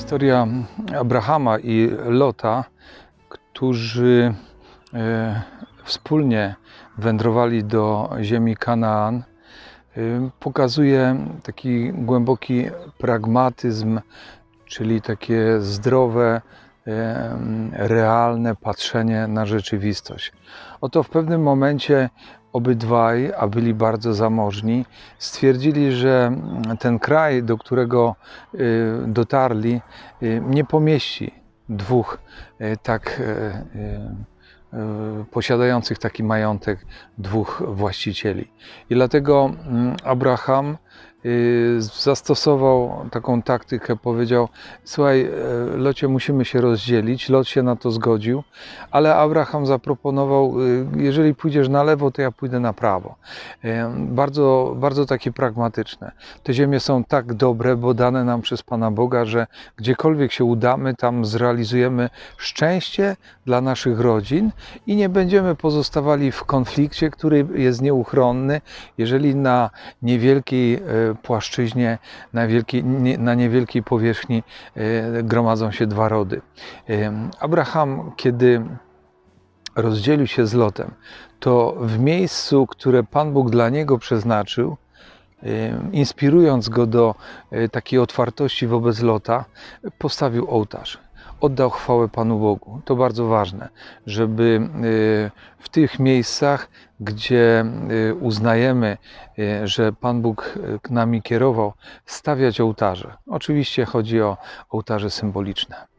Historia Abrahama i Lota, którzy wspólnie wędrowali do ziemi Kanaan, pokazuje taki głęboki pragmatyzm, czyli takie zdrowe, realne patrzenie na rzeczywistość. Oto w pewnym momencie obydwaj, a byli bardzo zamożni, stwierdzili, że ten kraj, do którego dotarli, nie pomieści dwóch tak posiadających taki majątek, dwóch właścicieli. I dlatego Abraham zastosował taką taktykę, powiedział: słuchaj, Locie, musimy się rozdzielić. Lot się na to zgodził, ale Abraham zaproponował: jeżeli pójdziesz na lewo, to ja pójdę na prawo. Bardzo, bardzo takie pragmatyczne. Te ziemie są tak dobre, bo dane nam przez Pana Boga, że gdziekolwiek się udamy, tam zrealizujemy szczęście dla naszych rodzin i nie będziemy pozostawali w konflikcie, który jest nieuchronny, jeżeli na niewielkiej płaszczyźnie, na niewielkiej powierzchni gromadzą się dwa rody. Abraham, kiedy rozdzielił się z Lotem, to w miejscu, które Pan Bóg dla niego przeznaczył, inspirując go do takiej otwartości wobec Lota, postawił ołtarz. Oddał chwałę Panu Bogu. To bardzo ważne, żeby w tych miejscach, gdzie uznajemy, że Pan Bóg nami kierował, stawiać ołtarze. Oczywiście chodzi o ołtarze symboliczne.